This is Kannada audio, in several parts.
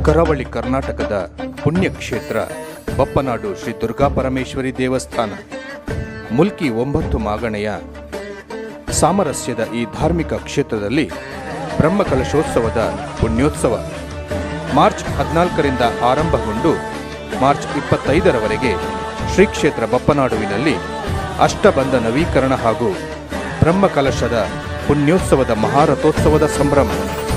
ಕರಾವಳಿ ಕರ್ನಾಟಕದ ಪುಣ್ಯಕ್ಷೇತ್ರ ಬಪ್ಪನಾಡು ಶ್ರೀ ದುರ್ಗಾ ಪರಮೇಶ್ವರಿ ದೇವಸ್ಥಾನ. ಮುಲ್ಕಿ 9 ಮಾಗಣೆಯ ಸಾಮರಸ್ಯದ ಈ ಧಾರ್ಮಿಕ ಕ್ಷೇತ್ರದಲ್ಲಿ ಬ್ರಹ್ಮಕಲಶೋತ್ಸವದ ಪುಣ್ಯೋತ್ಸವ ಮಾರ್ಚ್ 14ರಿಂದ ಆರಂಭಗೊಂಡು ಮಾರ್ಚ್ 25ರವರೆಗೆ ಶ್ರೀ ಕ್ಷೇತ್ರ ಬಪ್ಪನಾಡುವಿನಲ್ಲಿ ಅಷ್ಟಬಂಧ ನವೀಕರಣ ಹಾಗೂ ಬ್ರಹ್ಮಕಲಶದ ಪುಣ್ಯೋತ್ಸವದ ಮಹಾರಥೋತ್ಸವದ ಸಂಭ್ರಮ.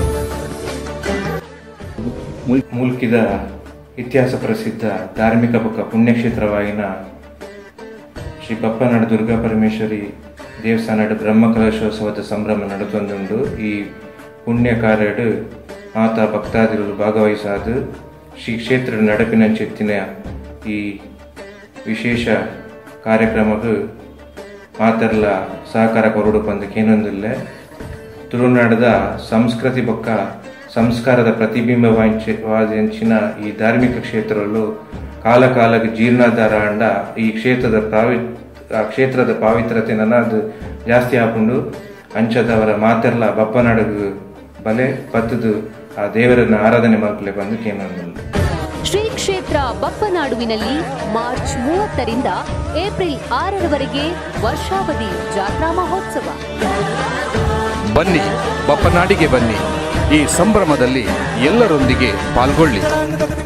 ಮುಲ್ಕಿದ ಇತಿಹಾಸ ಪ್ರಸಿದ್ಧ ಧಾರ್ಮಿಕ ಬೊಕ್ಕ ಪುಣ್ಯಕ್ಷೇತ್ರವಾಗಿನ ಶ್ರೀ ಬಪ್ಪನಾಡು ದುರ್ಗಾ ಪರಮೇಶ್ವರಿ ದೇವಸ್ಥಾನದ ಬ್ರಹ್ಮಕಲಶೋತ್ಸವದ ಸಂಭ್ರಮ ನಡೆತೊಂದುಂಡು. ಈ ಪುಣ್ಯ ಕಾರ್ಯಡ್ ಮಾತಾ ಭಕ್ತಾದಿಗಳು ಭಾಗವಹಿಸಾದು ಶ್ರೀ ಕ್ಷೇತ್ರ ನಡಪಿನಂಚೆತ್ತಿನ ಈ ವಿಶೇಷ ಕಾರ್ಯಕ್ರಮಕ್ಕೆ ಮಾತೆರ್ಲ ಸಹಕಾರ ಕೊರಡು ಪಂದಕ್ಕೇನೊಂದಿಲ್ಲ. ತುಳುನಾಡದ ಸಂಸ್ಕೃತಿ ಬೊಕ್ಕ ಸಂಸ್ಕಾರದ ಪ್ರತಿಬಿಂಬವಾದಂಚಿನ ಈ ಧಾರ್ಮಿಕ ಕ್ಷೇತ್ರಗಳು ಕಾಲ ಕಾಲಕ್ಕೆ ಜೀರ್ಣಾಧಾರ ಅಂಡ ಈ ಕ್ಷೇತ್ರದ ಪಾವಿತ್ರತೆ ನನ್ನದು ಜಾಸ್ತಿ ಹಾಕೊಂಡು ಅಂಚದವರ ಮಾತೆರ್ಲ ಬಪ್ಪನಾಡಿಗೆ ಬಲೆ ಪತ್ತದು ಆ ದೇವರನ್ನ ಆರಾಧನೆ ಮಾಡ್ಕೊಳ್ಳೆ ಬಂದು ಕೇನೊಂದಿಲ್ಲ. ಶ್ರೀ ಕ್ಷೇತ್ರ ಬಪ್ಪನಾಡುವಿನಲ್ಲಿ ಮಾರ್ಚ್ 30ರಿಂದ ಏಪ್ರಿಲ್ 6ರವರೆಗೆ ವರ್ಷಾವಧಿ ಜಾತ್ರಾ ಮಹೋತ್ಸವ. ಬನ್ನಿ, ಬಪ್ಪನಾಡಿಗೆ ಬನ್ನಿ, ಈ ಸಂಭ್ರಮದಲ್ಲಿ ಎಲ್ಲರೊಂದಿಗೆ ಪಾಲ್ಗೊಳ್ಳಿ.